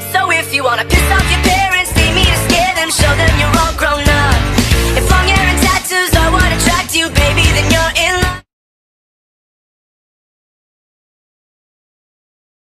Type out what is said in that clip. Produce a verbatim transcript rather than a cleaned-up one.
So if you wanna piss off your parents,